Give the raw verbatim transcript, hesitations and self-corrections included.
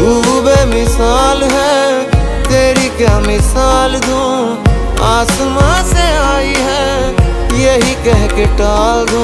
तू बेमिसाल है, तेरी क्या मिसाल दूं। आसमां से आई है, यही कह के टाल दूं।